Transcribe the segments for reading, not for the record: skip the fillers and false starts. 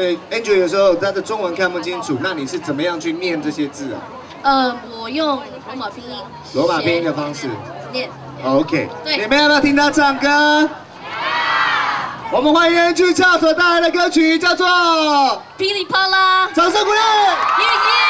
对 ，Angel 有时候他的中文看不清楚，那你是怎么样去念这些字啊？ 我用罗马拼音。 罗马拼音的方式念。 OK。 对。 你们要不要听他唱歌？我们欢迎 Angel 唱所带来的歌曲，叫做《 噼里啪啦》。 掌声鼓励！ 耶耶！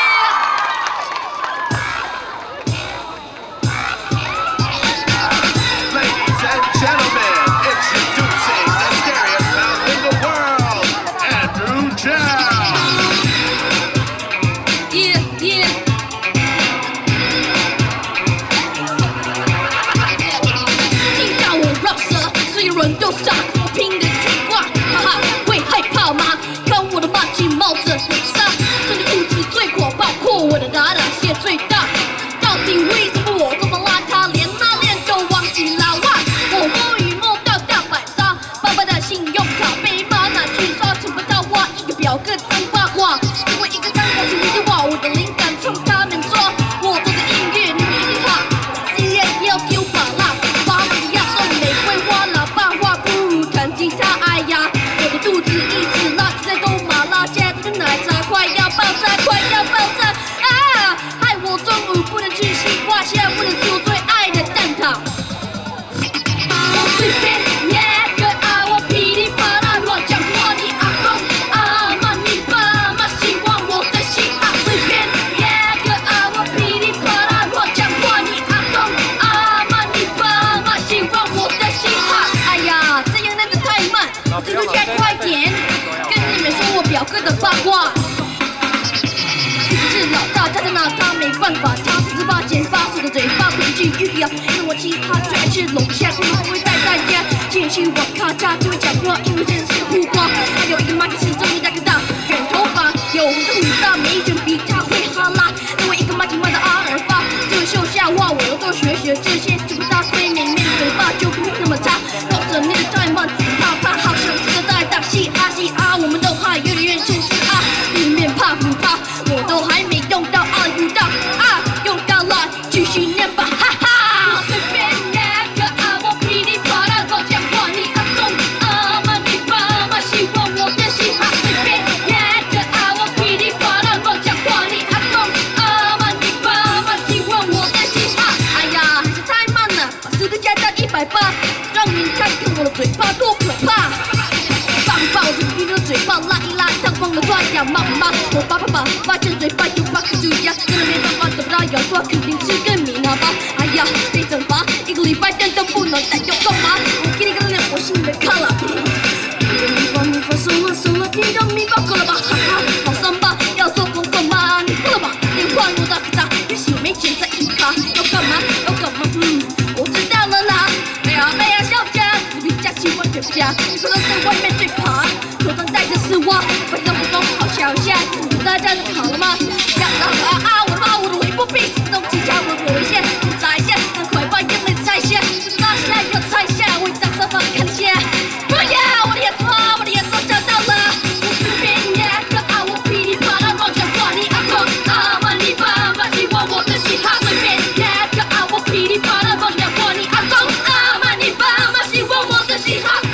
人都傻，我拼的去挂，哈哈，会害怕吗？看我的马蹄冒着沙，这个肚子最火爆，括我的达达蟹最大。到底为什么我这么邋遢，连拉链都忘记拉哇？我摸鱼摸到大白鲨，爸爸的信用卡被妈拿去刷，存不到花，一个表哥脏话话，因为一个张口是你的话，我的灵感从他们说，我做的音乐你们一定怕，今夜要丢把蜡，把我的亚送玫瑰花啦。 吉他，哎呀，我的肚子一直拉，在都麻辣，现在的奶茶快要爆炸，快要爆炸啊！害我中午不能吃西瓜，现在不能吃我最爱的蛋挞。我随便耶个啊，我噼里啪啦乱讲话，你阿公阿妈你爸妈希望我的嘻哈。随便耶个啊，我噼里啪啦乱讲话，你阿公阿妈你爸妈希望我的嘻哈。哎呀，这样那。 速度加快点，跟你们说我表哥的八卦。自己是老大，他的老大没办法，他48减8手的嘴巴不能去预料。因为我其他最爱吃龙虾，可能不会带大家。进去网咖，他就会讲话，因为真的是胡瓜。还有一个妈就是终于大哥大，卷头发，有红的胡大，没卷鼻他会哈拉。另外一个妈就妈的阿尔巴，这个秀下话我都多学学这些，就不大推明面嘴巴就不会那么差。搞着那个太慢，怕好像这个带大嘻哈嘻哈，我们都怕有点就是啊，里面怕不怕？我都还没用到啊，用到啊，用到了，继续念吧，哈哈。随便念个啊，我噼里啪啦乱讲话，你阿公阿妈你爸妈喜欢我的嘻哈。随便念个啊，我噼里啪啦乱讲话，你阿公阿妈你爸妈喜欢我的嘻哈。哎呀，还是太慢了，把速度加到180，让你看看我的嘴巴多可怕。 抱着你的嘴巴拉一拉，烫疯了抓痒妈妈，我爸发现嘴巴有8颗蛀牙，真的没办法得不到咬刷，肯定是个米拿吧。哎呀，被惩罚1个礼拜天都不能带要干嘛？我给你个脸，我是你的 color。咪发收了，你让咪发够了吧？哈哈，好伤吧？要做功课吗？你够了吧？连换我大可大，有血没钱在一卡，要干嘛？要干嘛？我知道了啦。哎呀，小家，你比较喜欢人家，你不能在外面最爬。 头上戴着丝袜，反正不懂好笑一下，大家都好了吗？想啊，我的妈，我的尾部被自动击敲，我一下，眨一下，赶快把眼泪擦一下，拉下要擦一下，我一张沙发看一下。不要，我的眼花，我的眼手找到了。我随便呀个啊，我噼里啪啦乱讲话，你阿公阿妈你爸妈喜欢我的嘻哈。随便呀个啊，我噼里啪啦乱讲话，你阿公阿妈你爸妈喜欢我的嘻哈。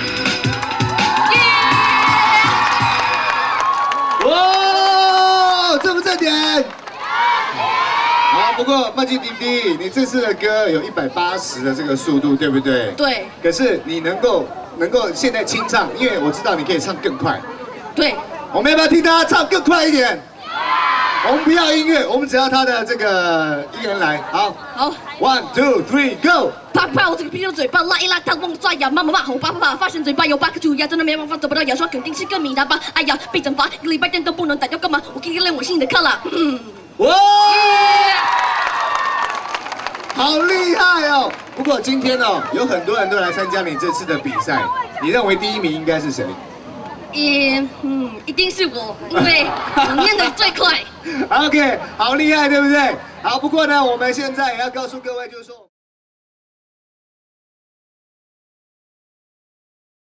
正不正点？好，不过麦基弟弟，你这次的歌有180的这个速度，对不对？ 对。 可是你能够现在清唱，因为我知道你可以唱更快。 对。 我们要不要听他唱更快一点？我们不要音乐，我们只要他的这个一个人来。好。 好。 1、2、3，Go！ 啪啪！我这个啤酒嘴巴拉一拉，烫疯抓痒妈妈骂我爸发现嘴巴有8颗蛀牙，真的没办法得不到牙刷，肯定是个米拿吧？哎呀，被惩罚1个礼拜天都不能打，要干嘛？我给你练我新的课了。 哇！好厉害哦！不过今天哦，有很多人都来参加你这次的比赛，你认为第1名应该是谁？ 一定是我，因为我念得最快。 OK， 好厉害，对不对？好，不过呢，我们现在也要告诉各位，就是说。